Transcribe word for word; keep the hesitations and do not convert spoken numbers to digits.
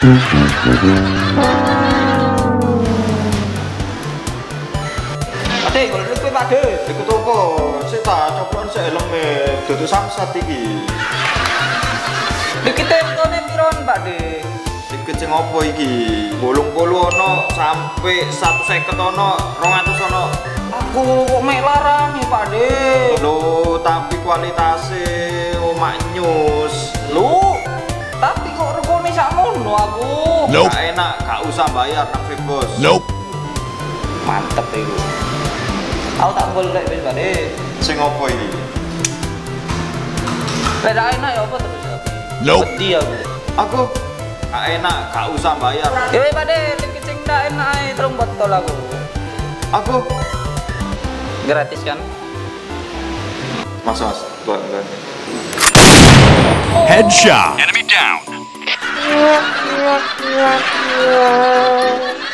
Ade, kalau dulu Pak De, ikut apa? Saya tak cobaan saya helmnya, duduk samsat iki. Dikit tempone piron Pak De. Dikit sing apa iki? Bolong puluh ono sampai satu seket ono, rong atus ono. Aku kok mek larang ya Pak De. Lo tapi kualitasnya omak nyus. Lu, tapi kok regone sakmono aku. Nope. Gak enak, gak usah bayar nang Fit Bos. Nope. Mantep itu. Aku tak golek wis Pak De. Sing apa iki? Beda enak ya apa terus ya? Nope. Wedi aku. Aku gak enak, gak usah bayar. Ya wis Pak De, dikit sing ndak enak ae terus botol aku. Aku Gratis kan? Mas Mas, buat buat. Headshot. Enemy down.